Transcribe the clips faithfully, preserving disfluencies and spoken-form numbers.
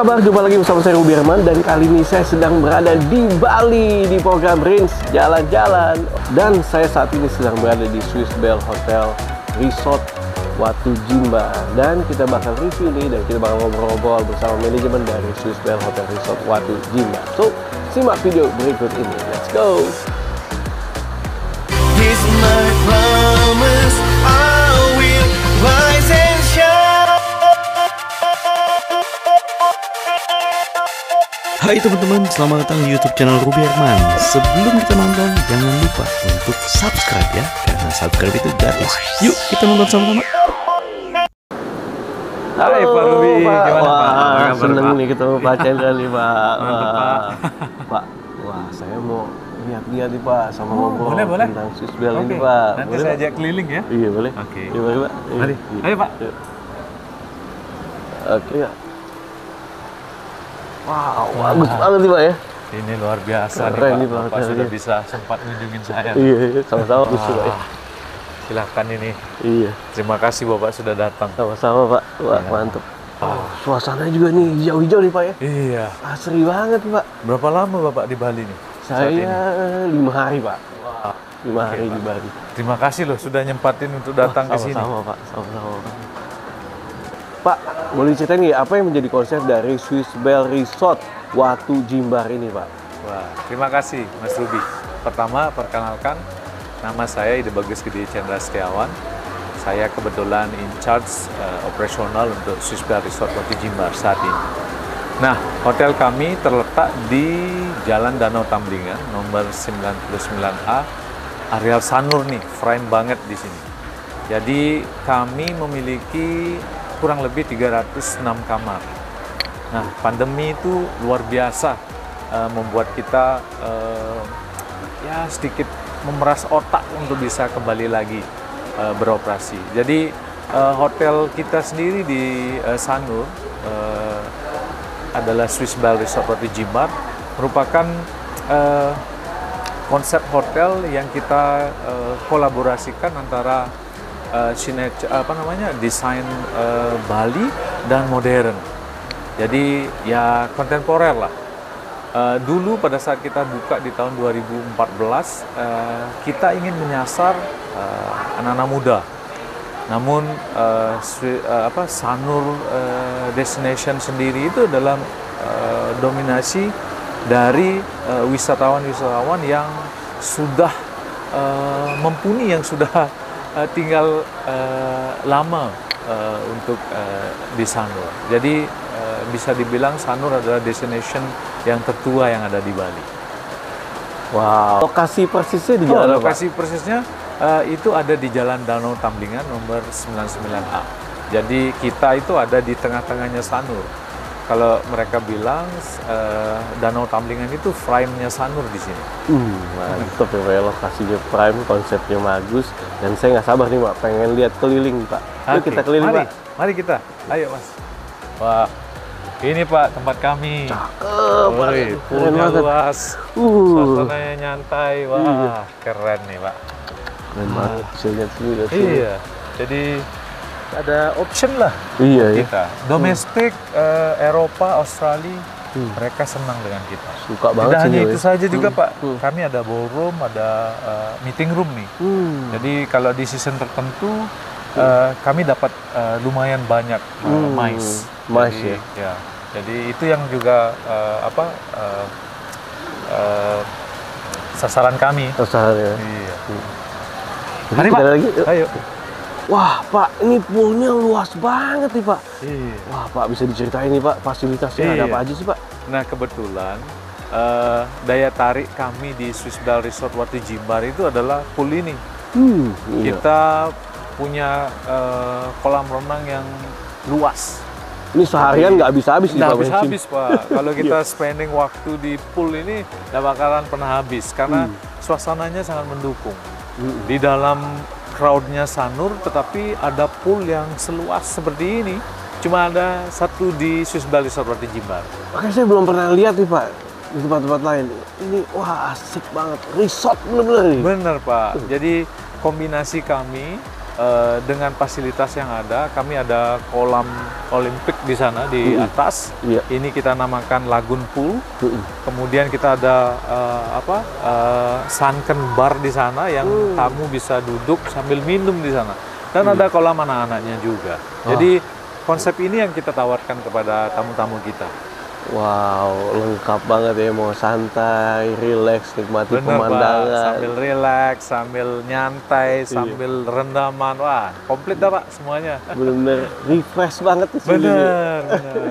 kabar? Jumpa lagi bersama saya Ruby Herman, dan kali ini saya sedang berada di Bali di program Rins Jalan-Jalan, dan saya saat ini sedang berada di Swiss Bell Hotel Resort Watu Jimbar, dan kita bakal review nih dan kita bakal ngobrol-ngobrol bersama manajemen dari Swiss Bell Hotel Resort Watu Jimbar. So, simak video berikut ini. Let's go. Here's my promise, I will rise and shine. Hai teman-teman, selamat datang di YouTube channel Ruby Herman. Sebelum kita nonton, jangan lupa untuk subscribe ya, karena subscribe itu gratis. Yuk kita nonton sama-sama. Halo Pak Ruby, Pak. gimana Wah, Pak? Apa kabar, seneng Pak? nih ketemu Pak Chandra nih Pak. Mantap, Wah. Pak. Pak, wah saya mau lihat-lihat nih Pak sama Oh, ngobrol boleh, boleh. tentang Swiss Bell Oke, ini Pak. nanti Boleh, saya Pak? ajak keliling ya. Iya boleh. Oke. Iya, boleh Pak. Iya. Mari. Iya. Ayo, Pak. Iya. Oke ya. Wow, Wah. bagus banget nih Pak ya. Ini luar biasa nih Keren Pak. nih, Pak. Bapak Keren, sudah iya. bisa sempat ngunjungin saya. Iya, iya, sama-sama bagus Pak ya. Wah, silakan ini. Iya, Terima kasih Bapak sudah datang. sama-sama Pak. Wah, Iya. mantap. Oh, suasananya juga nih hijau-hijau nih Pak ya. Iya. Asri banget Pak. Berapa lama Bapak di Bali nih? saat ini? Saya lima hari Pak. Wah, Lima oke, hari Pak. di Bali. Terima kasih loh sudah nyempatin untuk datang Wah, ke sini. sama-sama Pak, sama-sama Pak. Pak, boleh ceritain nih apa yang menjadi konsep dari Swiss Bell Resort Watu Jimbar ini Pak? Wah, terima kasih Mas Ruby. Pertama, perkenalkan, nama saya Ide Bagus Gede Chandra Setiawan. Saya kebetulan in charge uh, operasional untuk Swiss Bell Resort Watu Jimbar saat ini. Nah, hotel kami terletak di Jalan Danau Tamblingan, nomor sembilan puluh sembilan A, areal Sanur nih, prime banget di sini. Jadi kami memiliki kurang lebih tiga ratus enam kamar. Nah, pandemi itu luar biasa uh, membuat kita uh, ya sedikit memeras otak untuk bisa kembali lagi uh, beroperasi. Jadi uh, hotel kita sendiri di uh, Sanur uh, adalah Swiss Bell Resort Watu Jimbar, merupakan uh, konsep hotel yang kita uh, kolaborasikan antara uh, signature, apa namanya desain uh, Bali dan modern. Jadi ya kontemporer lah. Uh, dulu pada saat kita buka di tahun dua ribu empat belas, uh, kita ingin menyasar uh, anak-anak muda. Namun uh, Swi- uh, apa Sanur uh, Destination sendiri itu dalam uh, dominasi dari uh, wisatawan-wisatawan yang sudah uh, mumpuni, yang sudah uh, tinggal uh, lama uh, untuk uh, di Sanur. Jadi uh, bisa dibilang Sanur adalah destination yang tertua yang ada di Bali. Wow. Lokasi persisnya di Oh, jalan apa, lokasi persisnya uh, itu ada di Jalan Danau Tamblingan nomor sembilan puluh sembilan A. Jadi kita itu ada di tengah-tengahnya Sanur. Kalau mereka bilang uh, Danau Tamblingan itu prime-nya Sanur di sini. Hmm, mantap ya Pak ya, lokasinya prime, konsepnya bagus, dan saya nggak sabar nih Pak, pengen lihat keliling Pak. Yuk Oke, kita keliling mari, Pak. Mari kita, ayo Mas. Wah, ini Pak tempat kami. Cakep Pak, Woi, keren poolnya banget. luas, Uh, suasananya nyantai, wah Iya. keren nih Pak. keren banget, bisa lihat sini, lihat sini. Iya, jadi ada option lah Iya ya, kita. Domestik, eh, Eropa, Australia, Hmm. mereka senang dengan kita. suka banget Tidak sini hanya Pak, itu ya. saja juga Hmm, Pak, hmm. kami ada ballroom, ada eh, meeting room nih. Hmm. Jadi kalau di season tertentu eh, kami dapat eh, lumayan banyak eh, Hmm, mice. mice Jadi, ya. Jadi itu yang juga eh, apa eh, eh, sasaran kami. Terserah ya. Iya. Jadi Mari kita Pak, lagi. yuk. ayo. Wah Pak, ini poolnya luas banget nih Pak. Iya. Wah Pak, bisa diceritain nih Pak, fasilitasnya ada Iya. apa aja sih Pak? Nah kebetulan eh, daya tarik kami di Swiss Bell Resort Watu Jimbar itu adalah pool ini. Hmm, iya. Kita punya eh, kolam renang yang luas. Ini seharian nggak habis-habis nih Nggak Pak. bensin. habis-habis Pak. Kalau kita spending waktu di pool ini nggak bakalan pernah habis karena suasananya sangat mendukung. Hmm. Di dalam crowd-nya Sanur, tetapi ada pool yang seluas seperti ini. Cuma ada satu di Swiss Bell Resort Watu Jimbar. Oke, saya belum pernah lihat nih Pak di tempat-tempat lain. Ini wah asik banget, resort bener-bener nih. Bener Pak. Jadi kombinasi kami uh, dengan fasilitas yang ada, kami ada kolam olimpik di sana di Mm-mm. atas. Iya. Ini kita namakan Lagoon Pool. Mm-mm. Kemudian kita ada uh, apa uh, sunken bar di sana yang Mm. tamu bisa duduk sambil minum di sana. Dan ada kolam anak-anaknya juga. Oh. Jadi konsep ini yang kita tawarkan kepada tamu-tamu kita. Wow, lengkap banget ya, mau santai, relax, nikmati Bener, Pak. pemandangan. Sambil relax, sambil nyantai, Iya. sambil rendaman. Wah, komplit dah Pak semuanya. Bener-bener refresh banget di sini. Bener, bener.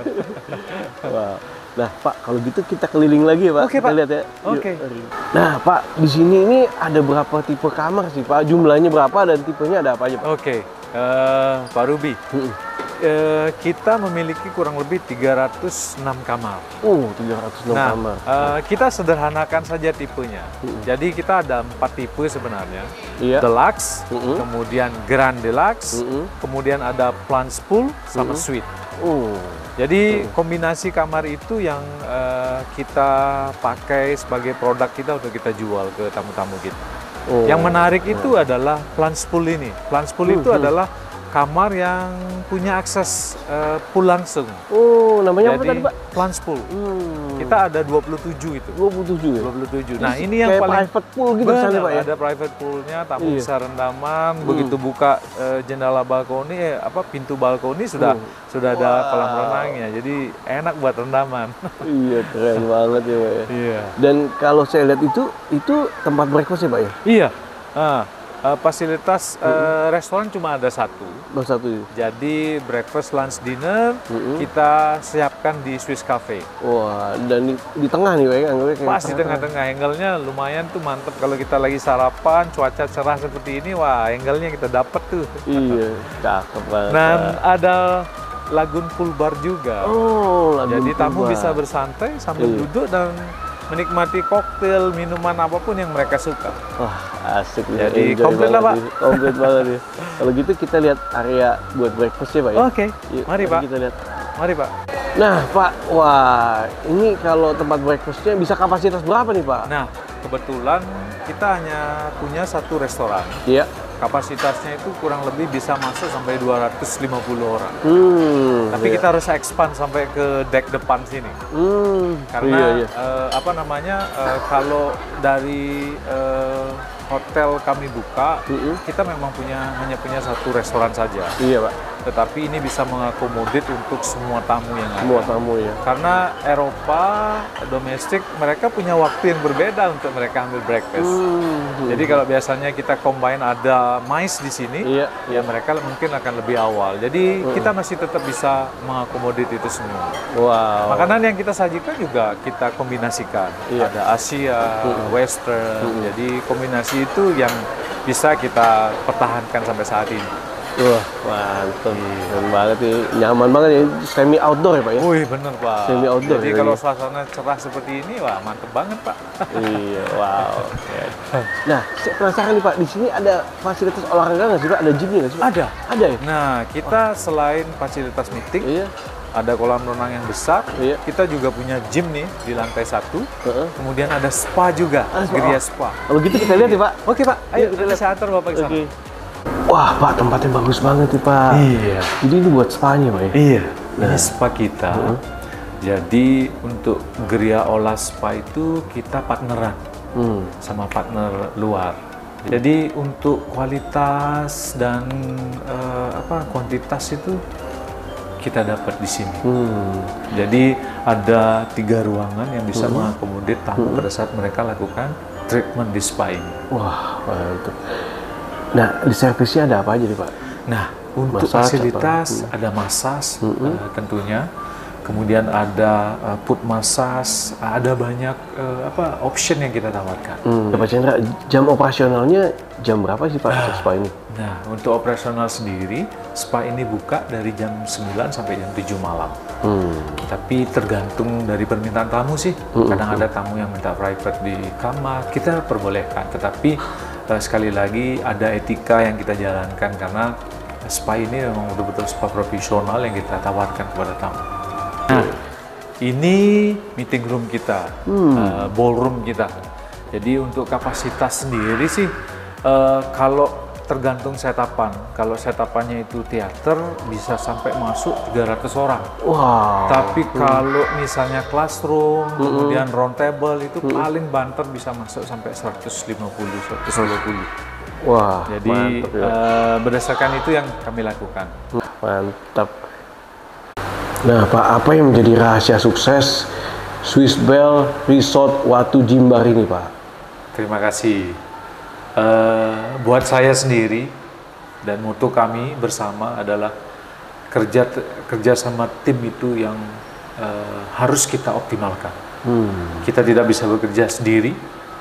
Wow. Nah, Pak, kalau gitu kita keliling lagi ya, Pak. Oke, kita Pak. lihat ya. Yuk, Oke. mari. Nah, Pak, di sini ini ada berapa tipe kamar sih, Pak? Jumlahnya berapa dan tipenya ada apa aja, Pak? Oke, eh, Pak Ruby. Mm-mm. Eh, kita memiliki kurang lebih tiga ratus enam kamar. Oh, tiga ratus enam Nah, kamar. eh, kita sederhanakan saja tipenya. Mm-mm. Jadi kita ada empat tipe sebenarnya. Iya. Deluxe, Mm-mm. kemudian Grand Deluxe, Mm-mm. kemudian ada Plunge Pool sama Mm-mm. Suite. Oh. Jadi kombinasi kamar itu yang eh, kita pakai sebagai produk kita untuk kita jual ke tamu-tamu kita. Oh. Yang menarik itu adalah Plunge Pool ini. Plunge Pool itu Hmm, hmm. adalah kamar yang punya akses eh, pool langsung. Oh, namanya apa Jadi tadi, Pak? Plunge Pool. Hmm. Kita ada dua puluh tujuh itu. dua puluh tujuh ya? dua puluh tujuh. Nah, ini yang kayak paling private pool gitu di sana, Benar, Pak ya? ada private poolnya, tamu Iya. bisa rendaman. Hmm. Begitu buka eh, jendela balkoni, eh, apa pintu balkoni sudah Hmm. sudah ada Wow. kolam renangnya. Jadi enak buat rendaman. Iya, keren banget ya, Pak ya. Iya. Dan kalau saya lihat itu, itu tempat breakfast ya, Pak ya? Iya. Nah, eh, fasilitas eh, restoran cuma ada satu. Baru satu ya? Jadi breakfast, lunch, dinner Mm-mm. kita siapkan di Swiss Cafe. Wah, dan di, di tengah nih, Pak ya? Anggapnya kayak Pas di tengah-tengah, angle-nya lumayan tuh mantep. Kalau kita lagi sarapan, cuaca cerah seperti ini, wah angle-nya kita dapat tuh. Iya, cakep banget. Dan Pak. ada Lagoon Pool Bar juga. Oh, Lagoon Jadi tamu Pool bisa Bar. bersantai sambil Iya. duduk dan menikmati koktail, minuman apapun yang mereka suka. Wah, asik nih. Jadi Enjoy komplit lah, banget Pak. nih. Komplit banget ya. Kalau gitu kita lihat area buat breakfast ya, Pak ya? Oke, Yuk, mari Pak. Kita lihat. Mari Pak. Nah, Pak, wah, ini kalau tempat breakfastnya bisa kapasitas berapa nih, Pak? Nah, kebetulan kita hanya punya satu restoran. Iya. Kapasitasnya itu kurang lebih bisa masuk sampai dua ratus lima puluh orang. Hmm. Tapi iya. kita harus expand sampai ke deck depan sini. Hmm. Karena iya, iya. eh, apa namanya eh, kalau dari eh, hotel kami buka, Mm-mm. kita memang punya hanya punya satu restoran saja. Iya, Pak. Tetapi ini bisa mengakomodir untuk semua tamu yang ada. Semua tamu ya. Karena Eropa, domestik, mereka punya waktu yang berbeda untuk mereka ambil breakfast. Hmm. Jadi kalau biasanya kita combine ada mais di sini, Iya, ya mereka mungkin akan lebih awal. Jadi Mm. kita masih tetap bisa mengakomodir itu semua. Wow. Makanan yang kita sajikan juga kita kombinasikan. Iya. Ada Asia, Mm. Western. Mm. Jadi kombinasi itu yang bisa kita pertahankan sampai saat ini. Wah, mantap. Keren banget nih. Nyaman banget ya. Semi outdoor ya, Pak ya? Wih, bener Pak. Semi outdoor Jadi ya, kalau ini. suasana cerah seperti ini, wah mantep banget Pak. Iya, wow. Nah, saya penasaran nih, Pak. Di sini ada fasilitas olahraga nggak sih, Pak? Ada gymnya nggak sih, Pak? Ada. Ada ya? Nah, kita selain fasilitas meeting, Iya. ada kolam renang yang besar, Iya. kita juga punya gym nih di lantai satu. Heeh. Kemudian ada spa juga, Ah, spa. Geria Spa. Kalau gitu kita lihat ya, Pak. Oke Pak, Yuk, ayo kita kita lihat. saya antar Bapak ke sana. Oke. Wah, Pak, tempatnya bagus banget nih, Pak. Iya. Jadi ini buat spa-nya, Pak ya? Iya, ini Nah. spa kita. Jadi untuk Geria Olah Spa itu kita partneran Hmm. sama partner luar. Jadi untuk kualitas dan eh, apa kuantitas itu kita dapat di sini. Hmm. Jadi ada tiga ruangan yang bisa mengakomodir tamu pada saat mereka lakukan treatment di spa ini. Wah, mantap. Nah, di servisnya ada apa aja nih, Pak? Nah, untuk Massage fasilitas apa? ada massage Mm-mm. eh, tentunya. Kemudian ada eh, foot massage, ada banyak eh, apa option yang kita tawarkan. Hmm. Pak Chandra, jam operasionalnya jam berapa sih, Pak, untuk spa ini? Nah, untuk operasional sendiri, spa ini buka dari jam sembilan sampai jam tujuh malam. Hmm. Tapi tergantung dari permintaan tamu sih. Mm-mm. Kadang ada tamu yang minta private di kamar, kita perbolehkan. Tetapi eh, sekali lagi ada etika yang kita jalankan karena spa ini memang betul-betul spa profesional yang kita tawarkan kepada tamu. Nah, ini meeting room kita, eh, ballroom kita. Jadi untuk kapasitas sendiri sih, eh, kalau tergantung setapan. Kalau setapannya itu teater bisa sampai masuk tiga ratus orang. Wow. Tapi kalau misalnya classroom, Hmm. kemudian round table itu paling banter bisa masuk sampai seratus lima puluh, seratus dua puluh. Wah, Jadi mantap ya. eh, berdasarkan itu yang kami lakukan. Mantap. Nah, Pak, apa yang menjadi rahasia sukses Swiss Bell Resort Watu Jimbar ini, Pak? Terima kasih. Eh, buat saya sendiri dan mutu kami bersama adalah kerja kerja sama tim itu yang eh, harus kita optimalkan. Hmm. Kita tidak bisa bekerja sendiri.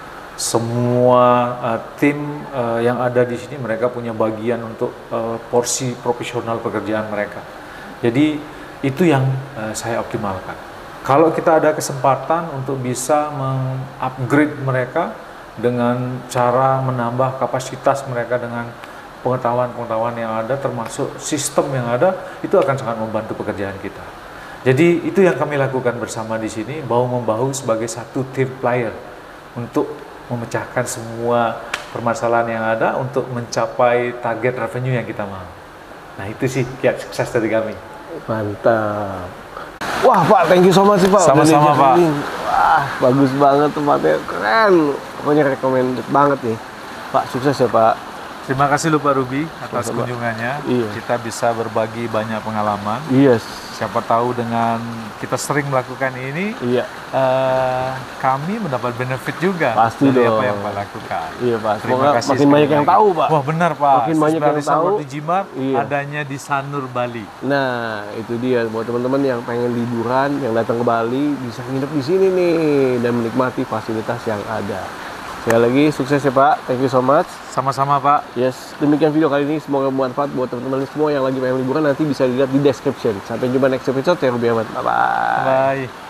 Semua uh, tim uh, yang ada di sini mereka punya bagian untuk uh, porsi profesional pekerjaan mereka. Jadi itu yang uh, saya optimalkan. Kalau kita ada kesempatan untuk bisa mengupgrade mereka dengan cara menambah kapasitas mereka dengan pengetahuan-pengetahuan yang ada, termasuk sistem yang ada, itu akan sangat membantu pekerjaan kita. Jadi itu yang kami lakukan bersama di sini, bahu-membahu sebagai satu tim player untuk memecahkan semua permasalahan yang ada untuk mencapai target revenue yang kita mau. Nah itu sih kiat sukses dari kami. Mantap. Wah, Pak, thank you so much sih, Pak. Udah Sama-sama, diajak Pak. ini. Wah, bagus banget tempatnya, keren. Pokoknya recommended banget nih. Pak, sukses ya, Pak. Terima kasih lu Pak Ruby atas Sama-sama. kunjungannya. Iya. Kita bisa berbagi banyak pengalaman. Yes. Siapa tahu dengan kita sering melakukan ini, Iya. eh, kami mendapat benefit juga Pasti dari dong. apa yang Pak lakukan. Iya, Pak. Terima Semoga kasih makin sekali banyak yang lagi. tahu, Pak. Wah benar Pak. Makin banyak Siswa yang Resort tahu. Watu Jimbar Iya. adanya di Sanur, Bali. Nah, itu dia buat teman-teman yang pengen liburan, yang datang ke Bali bisa nginep di sini nih dan menikmati fasilitas yang ada. Sekali lagi sukses ya, Pak. Thank you so much. Sama-sama Pak. Yes, demikian video kali ini. Semoga bermanfaat buat teman-teman semua yang lagi pengen liburan. Nanti bisa dilihat di description. Sampai jumpa next episode ya, Ruby Ahmad. Bye-bye. Bye.